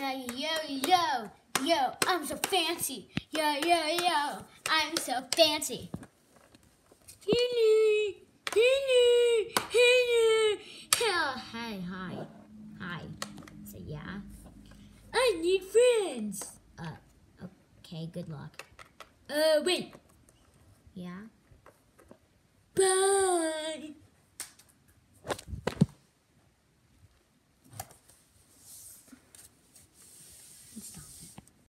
Yo, I'm so fancy. Yo, I'm so fancy. Hello. Hi. So yeah, I need friends. Okay, good luck. Wait. Yeah.